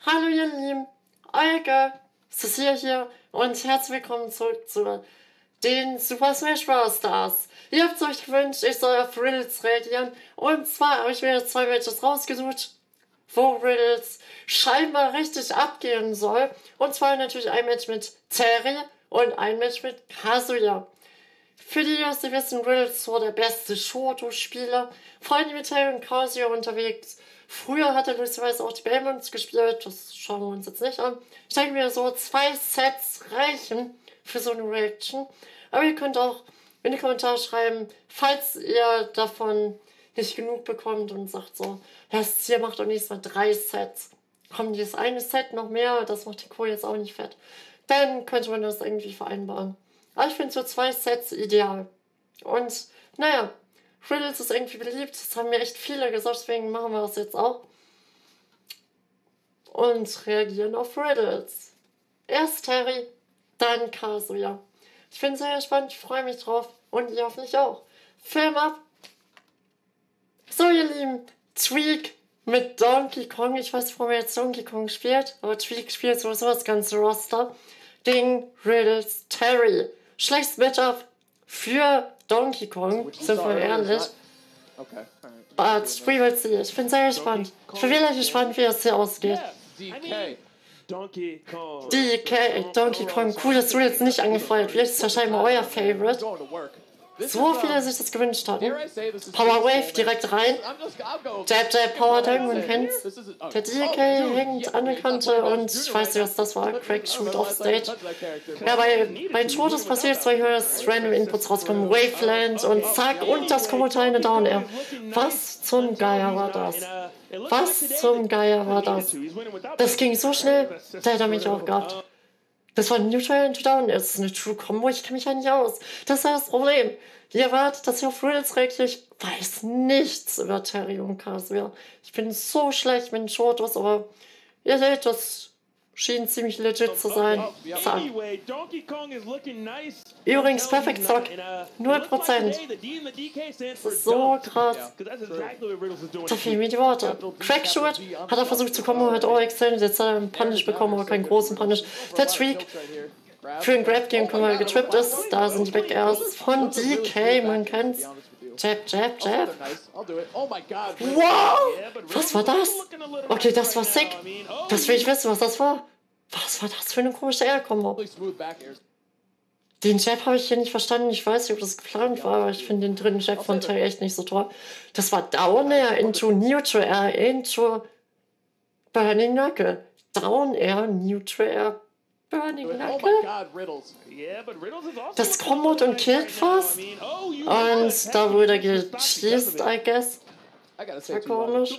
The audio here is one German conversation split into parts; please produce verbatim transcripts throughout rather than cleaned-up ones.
Hallo ihr Lieben, Euge, Cecilia hier und herzlich willkommen zurück zu den Super Smash Bros. Stars. Ihr habt euch gewünscht, ich soll auf Riddles reagieren und zwar habe ich mir zwei Matches rausgesucht, wo Riddles scheinbar richtig abgehen soll. Und zwar natürlich ein Match mit Terry und ein Match mit Kazuya. Für die, die wissen, Riddles war der beste Shoto-Spieler, vor allem mit Terry und Kazuya unterwegs. Früher hat er lustigerweise auch die Belmonts gespielt, das schauen wir uns jetzt nicht an. Ich denke mir, so zwei Sets reichen für so eine Reaction. Aber ihr könnt auch in die Kommentare schreiben, falls ihr davon nicht genug bekommt und sagt so, das Tier macht doch nächstes Mal drei Sets. Kommt dieses eine Set noch mehr, das macht die Kohle jetzt auch nicht fett. Dann könnte man das irgendwie vereinbaren. Aber ich finde so zwei Sets ideal. Und naja, Riddles ist irgendwie beliebt, das haben mir echt viele gesagt, deswegen machen wir das jetzt auch. Und reagieren auf Riddles. Erst Terry, dann Kazuya. Ich finde es sehr spannend, ich freue mich drauf und ihr hoffentlich auch. Film ab! So ihr Lieben, Tweak mit Donkey Kong, ich weiß nicht, warum er jetzt Donkey Kong spielt, aber Tweak spielt sowieso das ganze Roster, gegen Riddles Terry. Schlechtes Matchup für Donkey Kong, sind wir ehrlich. Okay. But we will see. Ich bin sehr gespannt. Ich bin wirklich gespannt, wie das hier ausgeht. D K. Donkey Kong. D K, Donkey Kong. Cool, dass du jetzt nicht angefeuert wirst. Das ist wahrscheinlich euer Favorite. So viele sich das gewünscht hatten. Power Wave direkt rein. Jab, Jab, Power Dunk, man kennt's. Der D K hängt an der Kante und ich weiß nicht, was das war. Crack Shoot off Stage. Ja, bei, bei Shotos passiert es, weil hier das Random Inputs rauskommen. Waveland und zack, und das kommt eine Down Air. Was zum Geier war das? Was zum Geier war das? Das ging so schnell, da hätte er mich auch gehabt. Das war ein Neutral into Down. Das ist eine True Combo. Ich kenne mich ja nicht aus. Das ist das Problem. Ihr erwartet, dass ihr auf Riddles reagiert. Ich weiß nichts über Terry und Kazuya. Ich bin so schlecht mit den Shotos, aber ihr seht, das schien ziemlich legit zu sein. Zack. Übrigens, Perfect Zock. null Prozent. Das ist so krass. So viel wie die Worte. Crackshoot hat er versucht zu kommen, hat auch extended. Jetzt hat er einen Punish bekommen, aber keinen großen Punish. Der Tweak für ein Grab-Game, guck mal, getrippt ist. Da sind die Back-Airs von D K, man kennt's. Jab, Jab, Jab. Wow! Was war das? Okay, das war sick. Das will ich wissen, was das war. Was war das für eine komische Air-Kombo? Den Jab habe ich hier nicht verstanden. Ich weiß nicht, ob das geplant war, aber ich finde den dritten Jab von Terry echt nicht so toll. Das war Down Air into Neutral Air into Burning Knuckle. Down Air, Neutral Air, Burning Knuckle. Das kombot und killt fast. Und da wurde gecheased, I guess. Das war komisch.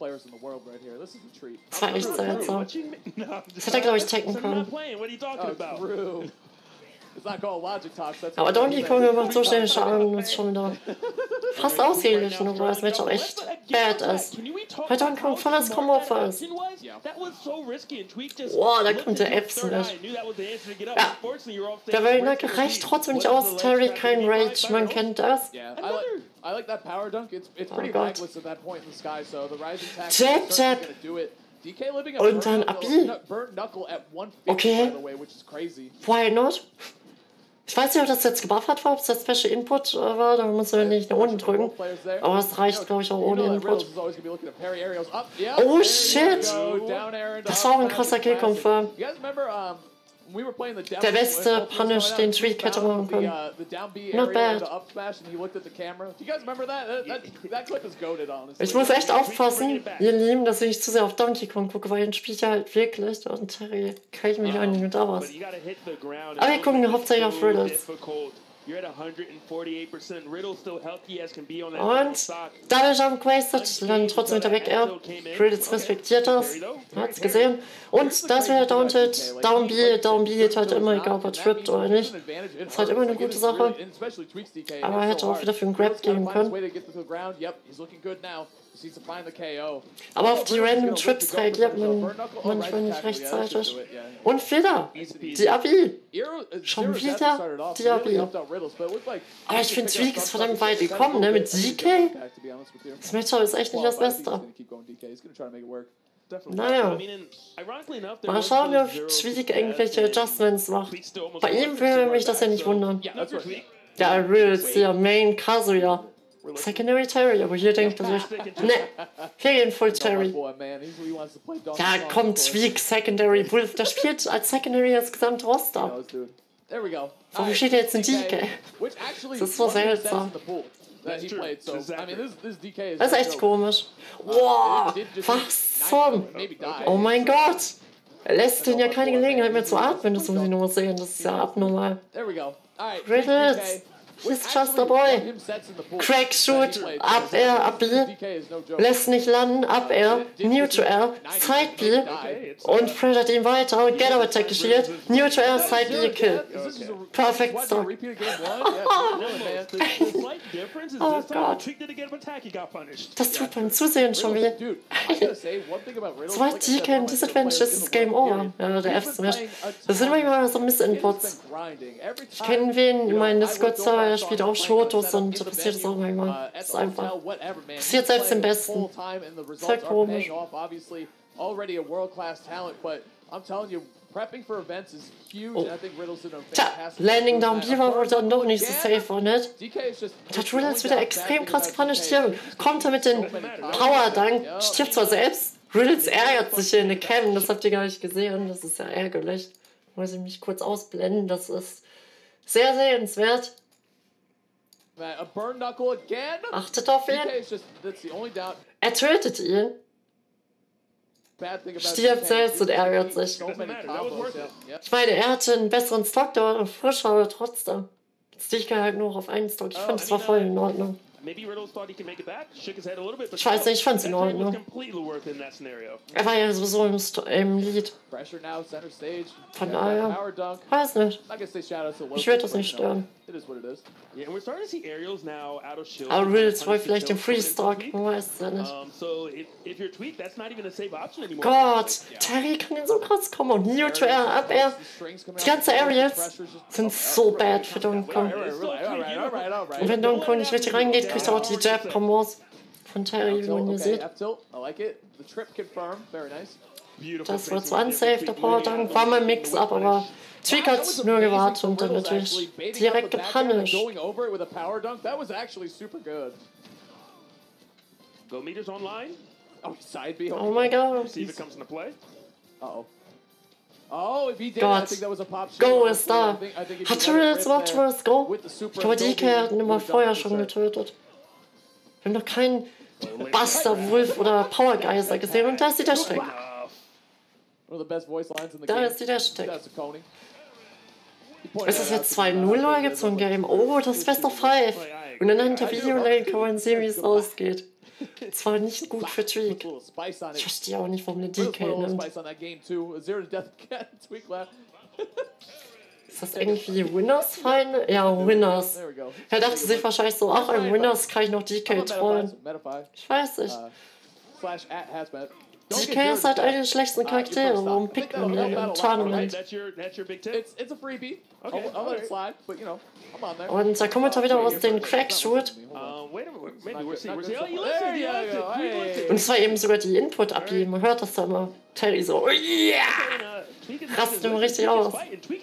Das war echt seltsam. Das hätte er, glaube ich, tacken können. Aber Donkey Kong macht so schnell Schaden, das ist schon wieder fast ausgeglichen, obwohl das Match auch echt bad ist. Weil Donkey Kong voll das Combo-Opfer ist. Wow, da kommt der Epson nicht. Ja, der Burning reicht trotzdem nicht aus. Terry, kein Rage, man kennt das. Oh Gott. Jab, Jab. Und dann Abi. Okay. Why not? Ich weiß nicht, ob das jetzt gebuffert war, ob es das Special Input war, da muss man nicht nach unten drücken. Aber es reicht, glaube ich, auch ohne Input. Oh shit! Das war auch ein krasser Kill-Confirm. Der beste Punish, den Tweak hätte machen können. Not bad. Ich muss echt aufpassen, ihr Lieben, dass ich nicht zu sehr auf Donkey Kong gucke, weil den spielt ja halt wirklich. Und Terry kann ich mich auch nicht mit aus. Aber wir gucken hauptsächlich auf Riddles. Und Double Jump wasted, dann trotzdem mit der Back Air. Riddles respektiert das, hat's gesehen. Und da ist wieder Downted, Down B, Down B geht halt immer, egal ob er trippt oder nicht. Ist halt immer eine gute Sache. Aber er hätte auch wieder für einen Grab geben können. Aber auf die random Trips reagiert man manchmal nicht rechtzeitig. Und wieder! Die Abi! Schon wieder die Abi. Aber ich finde, Tweak ist verdammt weit gekommen, ne? Mit D K? Das Matchup ist echt nicht das Beste. definitely. Naja. I mean, and ironically enough, there Mal was schauen, no ob zero Tweak success irgendwelche and Adjustments macht. Tweak still almost Bei won ihm the würde Super mich das ja back, nicht so- wundern. Yeah, that's no, for right. Tweak. Ja, Reels, hier, Main Kazuya. Secondary Terry, aber hier denkt er sich, ne, hier gehen Full Terry. Boy, man, he's, he wants to play Donkey Ja, Kong, komm, of course. Tweak, Secondary, Wolf, der spielt als Secondary das gesamte Roster. Knows, dude. There we go. Warum Alright, steht jetzt ein D K, D K? which actually Das ist so won him sets seltsam. in the pool that he That's true. played, so, This is I mean, accurate. this, this D K is Das ist no echt joke. komisch. Wow, Did just was nine zum? maybe die. Oh mein Gott. Er lässt den ja keine Gelegenheit mehr zu atmen, das muss ich nur mal sehen, das ist ja abnormal. There we go. Alright, Riddles, D K, he's which just a actually boy. won him sets in the pool Crack that he shoot, played, up so air, up B, D K is no joke. lässt nicht landen, up air, new to air, side B und pressert ihn weiter, get up attack gespielt, new to air, side B, kill. Perfect start. The slight difference is Oh, this time God. Tweak didn't get an attack, he got punished. Das tut beim Zusehen schon weh. Dude, I gotta say, one thing about Riddles, Sobald like I D said, K im one of my Disadvantage favorite ist, ist players Game in the Over. world, Ja, der he's been F-Smash. playing a Das sind ton. manchmal so He's Missinputs. been grinding. Every Ich time, kenne wen you in know, meinem I Discord-Server, would er go spielt on auch a Shotos setup und in da the passiert es auch venue, manchmal. uh, at Das ist the einfach. hotel, whatever, man. Passiert He's selbst dem playing Besten. full time and the results Voll are komisch. paying off, obviously. Already a world-class talent, but I'm telling you, prepping for events is huge, Oh. and I think Riddles did a Tja, fantastic Landing job Down doing B that. war wohl dann doch nicht so Again, safe, oder nicht? D K is just- Da tut jetzt wieder extrem krass gepunished hier. Kommt er mit den Power Dunk, stirbt zwar selbst. Riddles ärgert sich hier in der Cam, das habt ihr gar nicht gesehen. Das ist ja ärgerlich. Muss ich mich kurz ausblenden, das ist sehr sehenswert. Man, a burn knuckle again. Achtet auf D ihn. K is just, that's the only doubt. Er tötet ihn. Bad thing about Stirbt D K. selbst und ärgert sich. So many matter, that was combos, worth yeah. it. Yeah. Ich meine, er hatte einen besseren Stock, der war frischer, aber trotzdem. Jetzt ich halt nur auf einen Stock. Ich fand, das war voll in Ordnung. Maybe Riddles thought he could make it back, shook his head a little bit, but Ich weiß nicht, ich fand's in that trade was Ordnung. completely worth it in that scenario. Er war ja sowieso im, Sto im Lied. Pressure now, center stage. Von Yeah, daher, Power dunk. weiß nicht. Not gonna say shout out to Mich wird das but, nicht you know, stören. It is what it is. Yeah, and we're starting to see aerials now out of shield. Aber Riddles wollte Punishing vielleicht den kills coming in from Freestock, Tweak. man weiß es ja nicht. Um, so if, if you're Tweak, that's not even a safe option anymore. Gott, Terry kann den so krass kommen. Und New to Air, Up Air. Die ganzen Aerials sind so bad für Donkey Kong. Und wenn Donkey Kong nicht richtig reingeht, kriegt er auch die Jab-Kombos von Terry, wie man hier sieht. F-tilt, I like it. The trip confirmed, very nice. Beautiful Das war facing zwar with unsafe, Tweak der Power moving Dunk, out war of mal the Mix-Up, way. aber Tweak That hat was nur amazing gewartet from und dann Riddles, natürlich actually, baiting direkt out the back end and gepunished. Going over it with a power dunk, that was actually super good. Go meters online. Oh, side B. Oh my god. See if it comes into play. Uh-oh. Oh, if he did, I Gott. think that was a pop shot. Go ist I da. think- I think if Hat he let it Riddles rip überhaupt there schon das Go? with the super Ich glaube, D K hat ihn immer Adobe, vorher would've schon done it for sure. getötet. Wir haben noch keinen Buster Wolf oder Power Geyser gesehen und da ist die Dash-Tag. Enough. One of the best voice lines in the Da game. ist die Dash-Tag. That's a Coney. He pointed Ist das that out jetzt to me. zwei null oder gibt es so ein Game? Oh, das ist Best of Five. Und anhand der Videolänge kann man sehen, wie es ausgeht. Es war nicht gut für Put Tweak. a little spice on Ich it. verstehe auch nicht, warum der Put a D K little nimmt. spice on that game too. Zero to death again. Tweak left. Ist das irgendwie Winners Final? Ja, Winners. There we go. Er dachte sich wahrscheinlich so, ach, im Winners kann ich noch D How K about trollen. Metafy? Metafy. Ich weiß nicht. Uh, slash at Hazmat. D K ist halt einer der schlechtesten Charaktere. Warum pickt man den im Tournament? That's your that's your big tip. It's it's a freebie. Okay, I'll, I'll let alright. it slide, but you know, I'm on there. Und da kommt er wieder aus den Crack-Shoot. Um, wait a minute. Maybe Not we're good- seeing. not We're good seeing. Oh, stuff. you There listened. You you listened. go. Tweak Hey. listened. Und es war eben sogar die Input-Abgabe. Man hört das da immer. Terry so, oh yeah! Rastet immer richtig aus.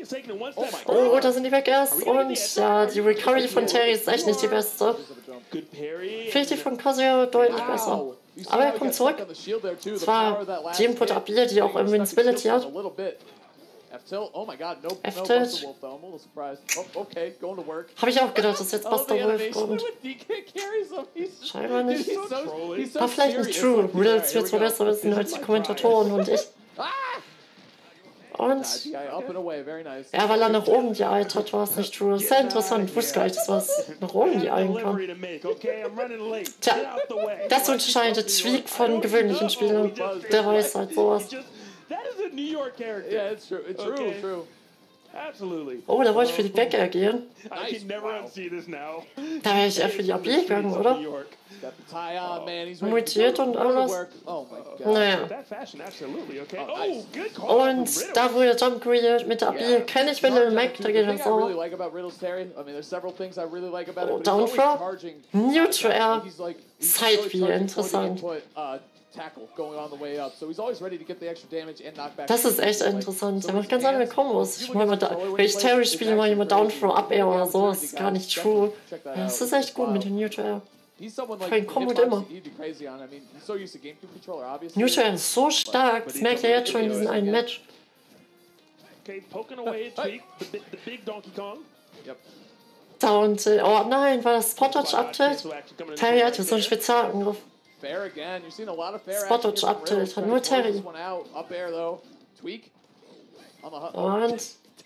Oh, da sind die weg erst. Und ja, die Recovery von Terry ist echt nicht die beste. Good parry. Finde ich die von Kazuya deutlich besser. Wow. You see Aber er how he kommt got stuck zurück. on the shield there, too. The Es war power of that last die Input-Abgabe, die auch hit. Invincibility He hat. stuck his shield a little bit. F-tilt. Oh my god, no, no F-tilt. Buster Wolf though. I'm a little surprised. Oh, okay, going to work. Habe ich auch gedacht, dass jetzt I love Buster the Wolf animation kommt. when D K carries him. He's Scheinbar Dude, nicht. he's so, he's so War vielleicht nicht serious. true. Like, Riddles yeah, wird zwar here we besser go. wissen als die Kommentatoren und ich. Ah! Und Nah, D K up and away, very nice. ja, weil er nach oben geeilt hat, war es nicht true. Das ist sehr interessant. Ich wusste gar nicht, dass was nach oben geeilen kann. Delivery to make, okay? I'm running late. Tja, Get out the way. das unterscheidet Tweak von gewöhnlichen Spielern. Der weiß halt sowas. He just- That is a New York character. Yeah, it's true. It's true, Okay. true. Absolutely. Oh, da wollte ich für die Bäcker gehen. I can never unsee this now. Da wäre ich eher für die A B gegangen, oder? New York. Got the tie on, man. He's ready Mutiert to go. und Go to alles. work. Oh my god. Naja. That fashion, absolutely, okay? Oh, Oh, nice. good call. from Und Riddle. da, wo der Jump created mit der A B, kenne ich Vanilla Mac, da geht The das thing I really auch. like about Riddles Terry, I mean, there's several things I really like about Oh, it. But down he's always throw? charging. Neutral air. He's like he's Side always B, charging interessant. for the input, uh, tackle going on the way up. So he's always ready to get the extra damage and knockback. Das ist echt interessant. Er macht ganz andere Kombos. Ich meine, wenn ich Terry spiele, mal jemand Down Throw Up Air oder so, das ist gar nicht true. Ja, das ist echt gut mit dem Neutral Air. Kein Combo immer. Neutral Air ist so stark, das merkt ihr jetzt schon in diesem einen Match. Okay, poking away at Tweak, the, big- the big Donkey Kong. Yep. Da und, äh, oh nein, war das Spot-Dodge-Update? Terry hatte so einen Spezialangriff. Fair again. You're seeing a lot of fair Spot action Dodge from Update, Riddle, hat trying nur to close Terry. this one out. Up air though. Tweak. On the hu- Und,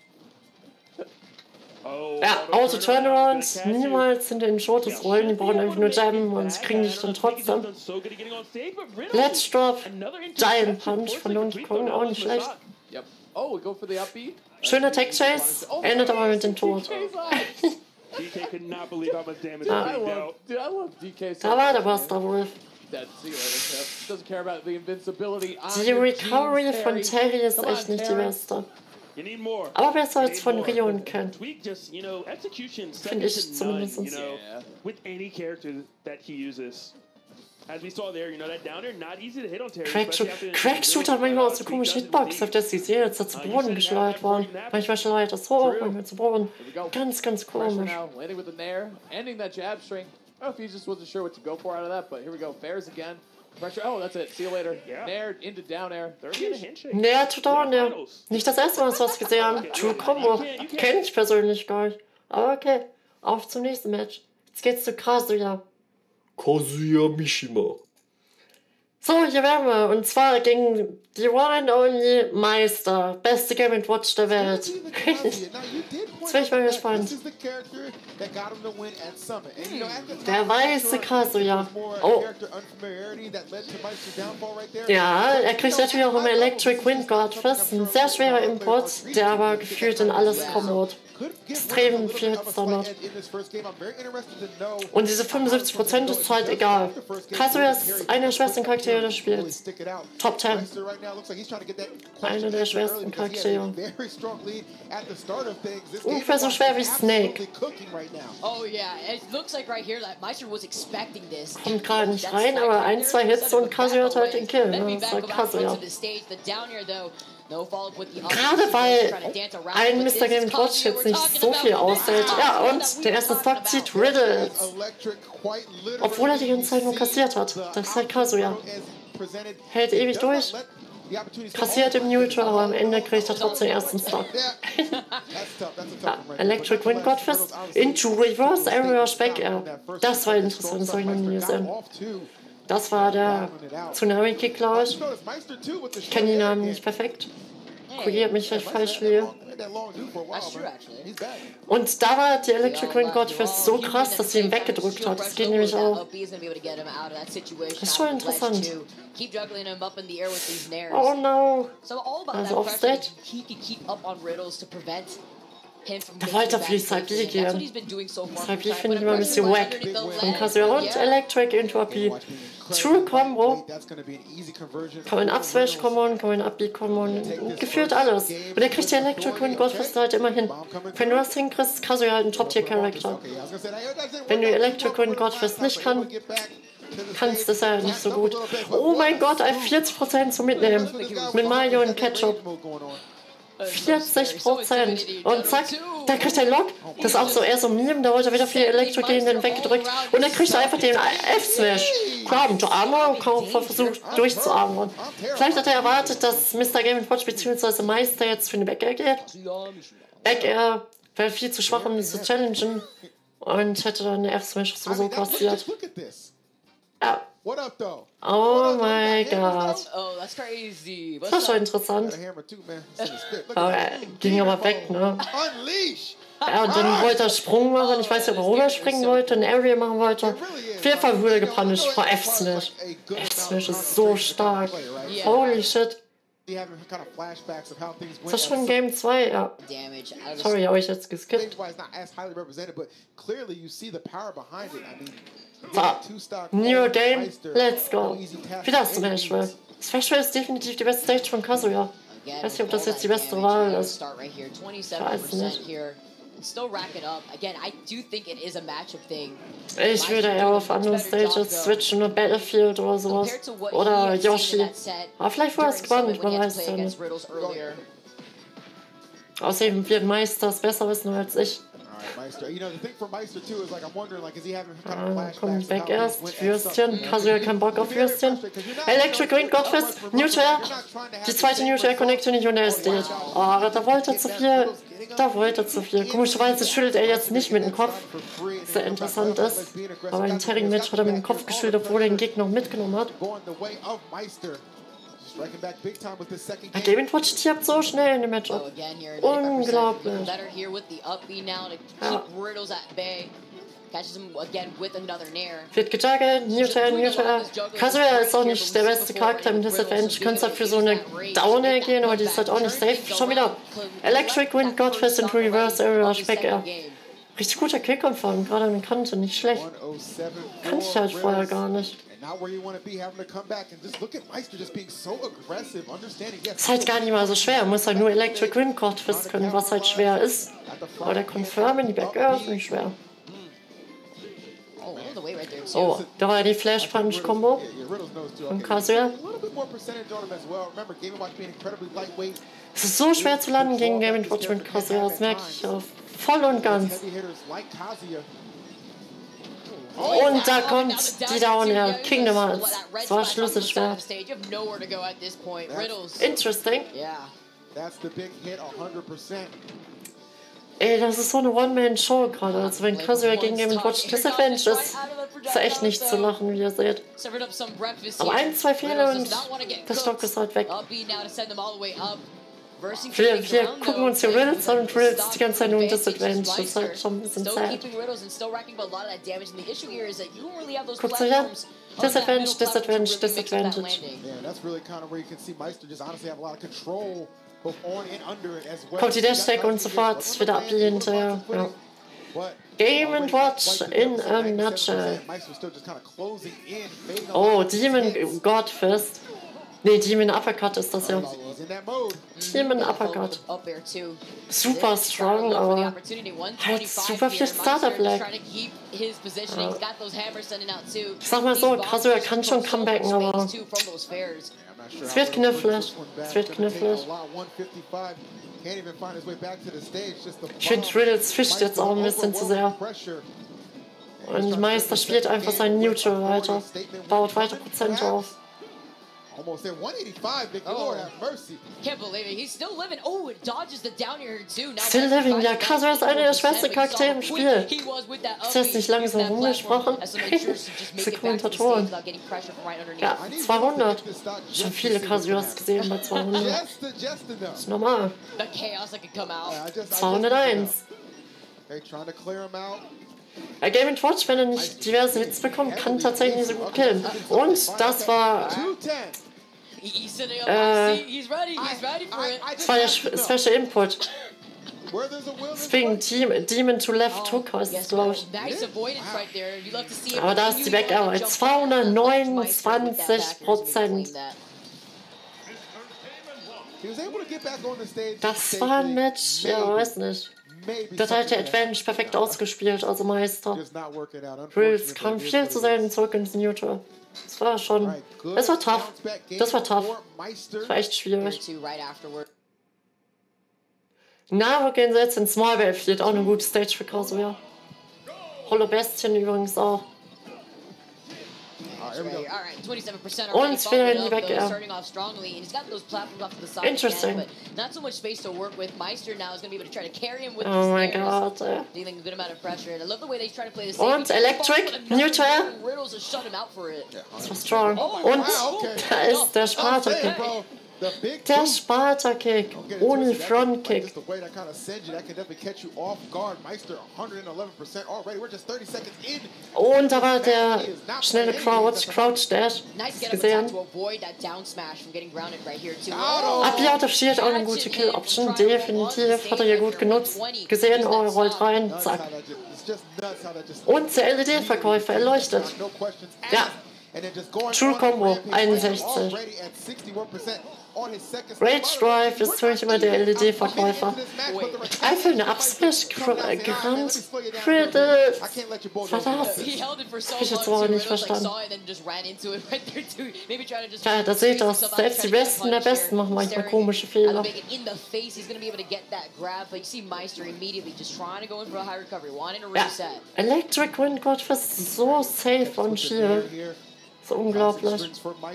Oh, ja, Auto-Turnaround, niemals hinter den Shortes rollen, die brauchen einfach nur Jabben und kriegen dich dann trotzdem. Let's Drop, Giant Punch von Donkey Kong, auch nicht schlecht. Yep. Oh, we go for the up B. Schöner Tech-Chase, endet aber mit dem Tod. D K's eyes. D K could not believe how much damage I he love, dealt. dude, I love D K so Da war der much, man. Buster Wolf. Dead. See you later, Yep. Doesn't care about the invincibility. on Die your Recovery jeans, von Terry ist Come on, echt nicht die Terry. beste. You need more. Aber besser als von Need more. Rio und Ken. Tweak just, you know, execution Find second ich to none, zumindest. you know, Yeah. with any character that he uses. As we saw there, you know, that downer, not easy to hit on Terry. Crackshoot, especially after- Crackshoot hat manchmal auch so komische Hitbox, auf der sie sehe, jetzt da zu Boden geschleudert worden. Manchmal schleudert das hoch, manchmal zu Boden. Ganz, ganz Pressure komisch. now, landing with the nair, ending that jab string. I don't know if he just wasn't sure what to go for out of that, but here we go. Fairs again. Pressure. Oh, that's it. See you later. Yeah. Nair into down air. They're getting a handshake. Naja, tut auch ne. Nicht das erste Mal, dass wir das gesehen haben. True Combo. Kenn ich persönlich gar nicht. Aber okay. Auf zum nächsten Match. Jetzt geht's zu Kazuya. Kazuya Mishima. So, hier wären wir. Und zwar gegen die One and Only Meister. Beste Game and Watch der Welt. Jetzt bin ich mal gespannt. Der weiße Kazuya. Oh. Ja, er kriegt natürlich auch immer Electric Wind Guard Fist. Ein sehr schwerer Import, der aber gefühlt in alles kommt. Extrem viel Hits damit. Und diese fünfundsiebzig Prozent ist halt egal. Kazuya ist einer der schwersten Charaktere des Spiels. Top zehn. Einer der schwersten Charaktere. Ungefähr so schwer wie Snake. Oh yeah, it looks like right here that Meister was expecting this. Kommt gerade nicht rein, aber ein, zwei Hits und Kazuya hat halt den Kill. Ne? Das ist halt Kazuya. Gerade weil ein Mister Game Watch jetzt nicht so viel aushält. Ja, und der erste Stock zieht Riddle. Obwohl er die ganze Zeit nur kassiert hat. Das ist halt Kazuya. Hält ewig durch. Kassiert im Neutral, aber am Ende kriegt er trotzdem den ersten Stock. Ja, Electric Wind God Fist into Reverse Area Back Air. Das war interessant, das habe ich noch nie gesehen. Das war der Tsunami-Kick, glaube ich. Ich kenne die Namen nicht perfekt. Korrigiert mich, wenn ich falsch liege. Und da war die Electric Wind God Fist so krass, dass sie ihn weggedrückt hat. Das geht nämlich auch. Das ist schon interessant. Oh no. Also Offstage. Da weiter für die Side B gehen. Side B finde ich immer ein bisschen wack. Von Kazuya und Electric into A P. True Combo. Kann man Up-Smash kommen, kann man Up-B kommen. Gefühlt alles. Und er kriegt die Electric Wind God Fist halt immer hin. Wenn du das hinkriegst, ist Kazuya halt ein Top-Tier-Charakter. Wenn du Electric Wind God Fist nicht kann, kannst du das ja nicht so gut. Oh mein Gott, ein vierzig Prozent zum Mitnehmen. Mit Mario und Ketchup. vierzig Prozent. Und zack, da kriegt er Lock. Das ist auch so eher so ein Meme. Da wollte er wieder viel Elektro gehen, dann weggedrückt. Und dann kriegt er einfach den F-Smash. Crowd to Armor, kaum versucht durchzuarmen. Vielleicht hat er erwartet, dass Mister Game Watch bzw. Meister jetzt für den Back Air geht. Back Air wäre viel zu schwach, um das zu challengen. Und hätte dann eine F-Smash sowieso kassiert. Ja. Oh mein Gott. Oh, that's crazy. Das war schon interessant. Aber er ging aber weg, ne? Ja, und dann wollte er Sprung machen. Ich weiß nicht, ob er rüberspringen wollte, eine Area machen wollte. Auf jeden Fall wurde er gepunished vor F-Smash. F-Smash ist so stark. Holy shit. Ist das schon Game zwei? Ja. Sorry, habe ich jetzt geskippt. So, New Game, let's go. Wieder Smashville. Smashville ist definitiv die beste Stage von Kazuya. Ich weiß nicht, ob das jetzt die beste Wahl ist. Ich weiß nicht. Still rack it up. Again, I do think it is a matchup thing. Ich würde eher auf andere Stages switchen, nur Battlefield oder sowas. Oder Yoshi. Aber vielleicht war es spannend, man weiß es ja nicht. Außerdem wird Meister es besser wissen als ich. Ah, komm, weg erst. Würstchen. Kazuya kein Bock auf Würstchen. Electric Ring, Godfist, Newtair. Die zweite Newtair Connection nicht und er ist dead. Oh, da wollte er zu viel. Da wollte er zu viel. Komischerweise schüttelt er jetzt nicht mit dem Kopf. Sehr interessant ist. Aber im Terry-Match hat er mit dem Kopf geschüttelt, obwohl er den Gegner noch mitgenommen hat. Der Gaming Watch stirbt so schnell in dem Matchup. Unglaublich. Ja. Wird gejuggelt, Newtair, Newtair. Kazuya ist auch nicht der beste Charakter im Disadvantage. Kannst halt für so eine Downer gehen, aber die ist halt auch nicht safe. Schon wieder. Electric Wind, Godfist into Reverse Area, Speck Air. Richtig guter Kick-Anfang, gerade an der Kante, nicht schlecht. Kannte ich halt vorher gar nicht. Ist halt gar nicht mal so schwer, muss halt nur Electric Wind Godfist können, was halt schwer ist. Aber der Confirm in die Back Air ist nicht schwer. Oh, da war ja die Flash Punch Combo von Kazuya. Es ist so schwer zu landen gegen Game Watch mit Kazuya, das merke ich auch voll und ganz. Und da kommt die Down Air, Kingdom Hearts. Das war schlüsselschwer. Interesting. Ey, das ist so eine One-Man-Show gerade. Also wenn Kazuya gegen Game Watch Disadvantage ist, ist echt nicht zu lachen, wie ihr seht. Aber ein, zwei Fehler und der Stock ist halt weg. Wir, wir gucken uns hier Riddles an und Riddles die ganze Zeit nur ein Disadvantage. Das ist halt schon ein bisschen sad. Guckt euch an. Disadvantage, Disadvantage, Disadvantage. Kommt die Dash-Tag und sofort wieder ab die hinterher. Ja. Game and Watch in a nutshell. Oh, Demon Godfist. Nee, Demon Uppercut ist das ja. Demon Uppercut. Super strong, aber halt super viel Starter-Black. Ja. Ich sag mal so, Kazuya kann schon comebacken, aber es wird knifflig. Es wird knifflig. Ich finde, Riddles fischt jetzt auch ein bisschen zu sehr. Und Meister spielt einfach sein Neutral weiter. Baut weiter Prozent auf. Almost there, one eighty-five, Big Lord have mercy. Can't believe it. He's still living. Oh, it dodges the down here too. Now still living, ja, Kazuya ist einer der schwersten Charaktere im Spiel. Ist das nicht langsam rumgesprochen? Diese Kommentatoren. Ja, zweihundert. Schon viele Kazuyas gesehen bei zweihundert. Das ist normal. zweihunderteins. Bei Game and Watch, wenn er nicht diverse Hits bekommt, kann tatsächlich nicht so gut killen. Und das war... Äh, das war der Special Input. Deswegen Demon to Left Hook heißt es, glaube ich. Aber da ist die Back Air bei zweihundertneunundzwanzig Prozent. Das war ein Match, ja, weiß nicht. Das hat der Advantage perfekt ausgespielt, also Meister. Riddles kam viel zu selten zurück ins Neutral. Das war schon... Das war tough. Das war tough. Das war echt schwierig. Na, wir gehen jetzt in Small Battlefield. Auch eine gute Stage für Kazuya. Hollow Bestien übrigens auch. Und wieder in die Back Air. Interesting. Oh mein Gott. Und Electric, Newtair. Das war strong. Und da ist der Sparta-Kick. Der Sparta-Kick. Ohne Front-Kick. Und da war der schnelle Crouch, Crouch-Dash. Gesehen. Abi out of Shield, auch eine gute Kill-Option. Definitiv. Hat er hier gut genutzt. Gesehen, oh, er rollt rein. Zack. Und der L E D-Verkäufer, er leuchtet. Ja. True Combo, einundsechzig. Rage Drive ist für mich immer der L E D-Verkäufer. Einfach eine Upsmash gerannt. Credit. Was war das? He held it for so Hab ich jetzt long, aber too. nicht Riddles, like, verstanden. saw it and then just ran into it right there, too. Maybe trying to just Ja, da seht ihr das. fix himself out, Selbst die trying to get Besten der a punish Besten machen manchmal there, komische staring Fehler. at Bacon in the face. He's going to be able to get that grab, but you see Meister immediately just trying to go in for a high recovery, wanting to Ja, reset. Electric Wind Godfist ist so safe und chill. So unglaublich.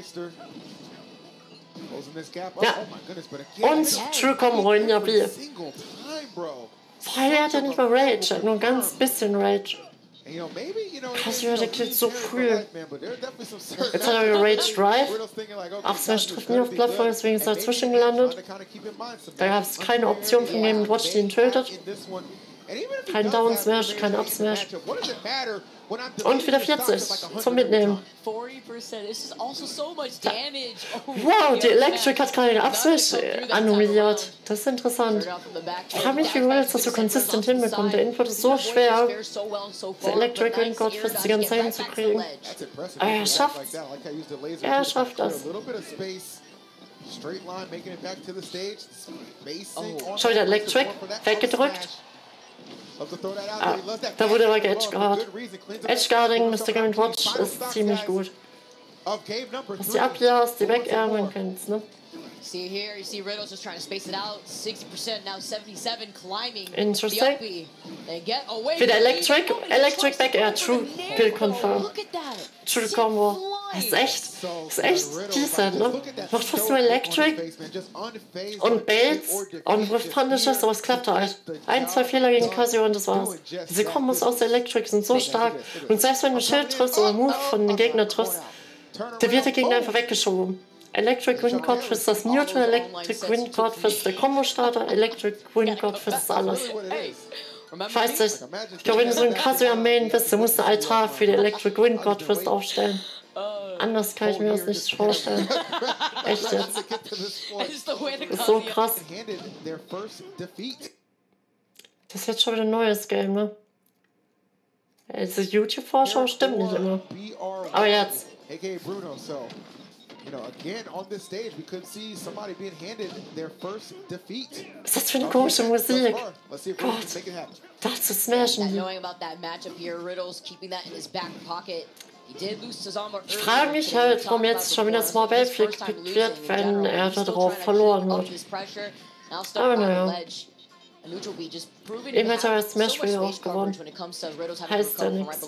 Ja. Und True Comroin, ja wie. Vorher hat er nicht mal Rage, er hat nur ein ganz bisschen Rage. Casio, der killt so früh. Jetzt hat er wieder Rage Drive. Upsmash trifft nie auf Plattform, deswegen ist er dazwischen gelandet. Da gab es keine Option von Game Watch, die ihn tötet. Kein Down Smash, kein Up Smash. Und wieder vierzig zum Mitnehmen. forty percent. This is also so much damage. Oh, Wow, die yeah, Electric hat gerade den Up Smash Really annulliert. Das ist interessant. Ich frage mich, wie Riddles das so konsistent hinbekommt. Der Input ist so schwer, der Electric Wind Godfist die ganze Zeit hinzukriegen. Aber er schafft es. Er schafft das. Schau wieder Electric, weggedrückt. Ah, da wurde aber geedgeguard. Edgeguarding, Mister Game Watch ist ziemlich gut. Was die Up-Airs, die Back-Air, man kennt's, ne? See here, you see Riddles just trying to space it out. sixty percent, now seventy-seven, climbing. Interesting. The uppy. They get away. Wieder Electric, Electric Back-Air, True, Kill Confirm. Look at that. True Combo. Das ist echt, das ist echt decent, ne? Macht fast nur Electric und Baits und Rift Punishes, aber es klappt halt. Ein, zwei Fehler gegen Casio und das war's. Diese Kombos aus der Electric sind so stark und selbst wenn du Schild triffst oder Move von den Gegner triffst, der wird der Gegner einfach weggeschoben. Electric Wind Godfist, das Neutral Electric Wind Godfist, der Combo-Starter, Electric Wind Godfist ist alles. Ich weiß nicht, ich glaube, wenn du so ein Casio am Main bist, dann musst du einen Altar für die Electric Wind Godfist aufstellen. Anders kann ich mir das nicht vorstellen. Echt jetzt. Das ist so krass. Das ist jetzt schon wieder ein neues Game, ne? Also YouTube-Vorschau stimmt nicht immer. Aber jetzt. Was ist das für eine komische Musik? Gott, das zu smashen. Ich frage mich halt, warum jetzt schon wieder Small Battlefield gepickt wird, wenn er da drauf verloren wird. Aber naja. Eben hat er das Smash wieder auch gewonnen. Heißt ja nichts.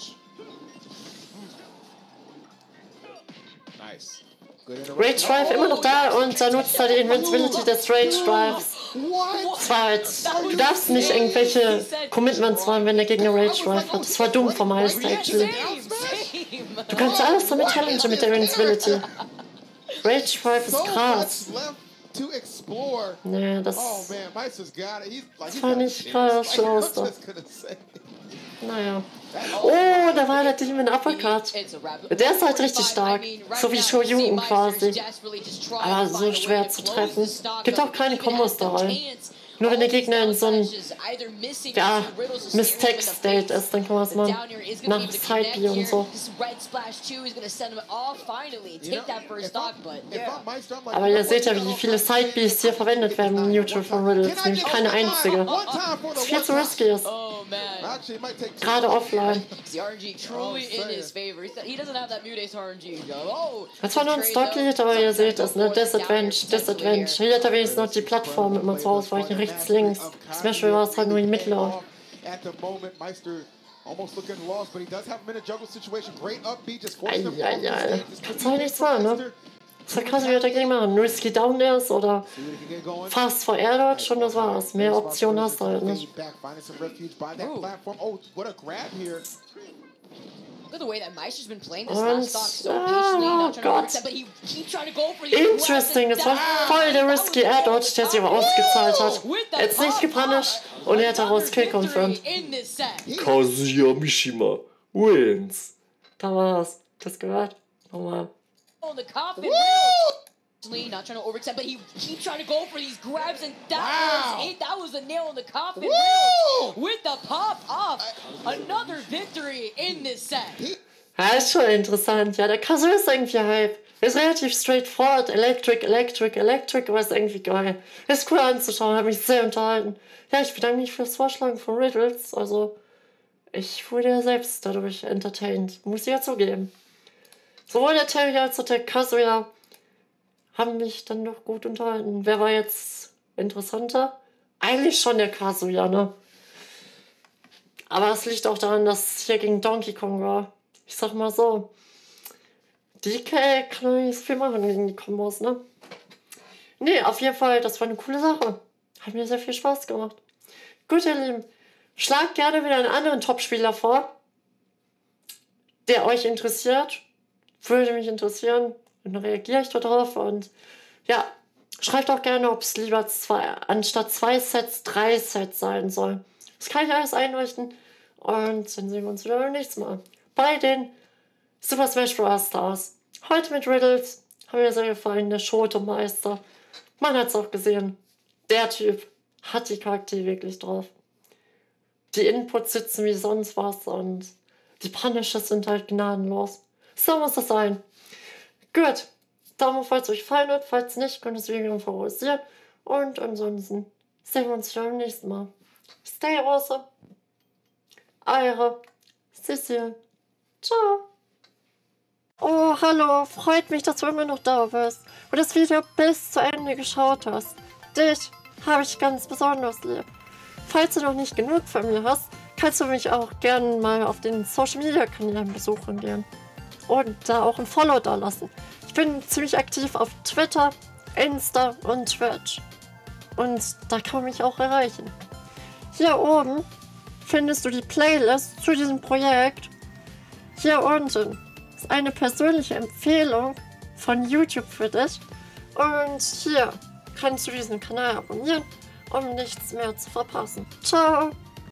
Rage Drive immer noch da und da nutzt er die Invincibility des Rage Drives. Das war halt, du darfst nicht irgendwelche Commitments machen, wenn der Gegner Rage Drive hat. Das war dumm vom Meister, actually. Du kannst alles damit challengen mit der Invincibility. Rage Drive ist krass. Nee, das, das war nicht gerade das Schlauste. Naja. Oh, da war der Demon Uppercut. Der ist halt richtig stark. So wie Shoryuken quasi. Aber so schwer zu treffen. Gibt auch keine Kombos da rein. Nur wenn der Gegner in so einem, ja, Mistake-State ist, dann kann man es machen. Nach Side-B und so. Aber ihr seht ja, wie viele Side-Bs hier verwendet werden im Neutral von Riddles. Nämlich keine einzige. Was viel zu risky ist. Gerade offline. Das war nur ein Stock-Lead, aber ihr seht das, ne? Disadvantage, Disadvantage. Hier hat er wenigstens noch die Plattform immer zu ausweichen. Rechts, links. Smash war es halt nur die mittlere. Eieiei. Kannst du halt nichts machen, ne? Das hat Casio dagegen machen. Risky Down Airs oder Fast for Air Dodge und das war's. Mehr Optionen hast du halt nicht. Look at the way that Meister's been playing this Und, last stock so patiently, oh not trying to Gott. overstep, but he keeps trying to go for these Interesting, das war voll der risky Air Dodge, der sich aber ausgezahlt hat. Jetzt nicht gepunished und er hat daraus Kill confirmed. Kazuya Mishima wins. Da war's. Das gehört. Nochmal. On the coffin, not trying to overstep, but he keeps trying to go for these grabs, and that Wow. was it. That was the nail in the coffin. Woo! With the pop off, another victory in this set. Ja, ist schon interessant. Ja, der Kazuya ist irgendwie Hype. Ist relativ straightforward. Electric, Electric, Electric, aber ist irgendwie geil. Ist cool anzuschauen, hat mich sehr unterhalten. Ja, ich bedanke mich fürs Vorschlagen von Riddles. Also, ich wurde ja selbst dadurch entertained. Muss ich ja zugeben. Sowohl der Terry als auch der Kazuya haben mich dann doch gut unterhalten. Wer war jetzt interessanter? Eigentlich schon der Kazuya, ne? Aber es liegt auch daran, dass es hier gegen Donkey Kong war. Ich sag mal so. D K kann nicht so viel machen gegen die Kombos, ne? Nee, auf jeden Fall, das war eine coole Sache. Hat mir sehr viel Spaß gemacht. Gut, ihr Lieben. Schlagt gerne wieder einen anderen Topspieler vor, der euch interessiert. Würde mich interessieren. Und dann reagiere ich darauf. Und ja, schreibt auch gerne, ob es lieber zwei, anstatt zwei Sets, drei Sets sein soll. Das kann ich alles einrichten. Und dann sehen wir uns wieder beim nächsten Mal. Bei den Super Smash Bros. Stars. Heute mit Riddles. Hat mir sehr gefallen. Der Schoto-Meister. Man hat es auch gesehen. Der Typ hat die Charaktere wirklich drauf. Die Inputs sitzen wie sonst was und die Punishes sind halt gnadenlos. So muss das sein. Gut. Daumen hoch, falls es euch gefallen hat. Falls nicht, könnt ihr das Video favorisieren. Und ansonsten sehen wir uns wieder beim nächsten Mal. Stay awesome. Eure Sissi. Ciao. Oh, hallo. Freut mich, dass du immer noch da bist und das Video bis zu Ende geschaut hast. Dich habe ich ganz besonders lieb. Falls du noch nicht genug von mir hast, kannst du mich auch gerne mal auf den Social Media Kanälen besuchen gehen. Und da auch ein Follow da lassen. Ich bin ziemlich aktiv auf Twitter, Insta und Twitch. Und da kann man mich auch erreichen. Hier oben findest du die Playlist zu diesem Projekt. Hier unten ist eine persönliche Empfehlung von YouTube für dich. Und hier kannst du diesen Kanal abonnieren, um nichts mehr zu verpassen. Ciao!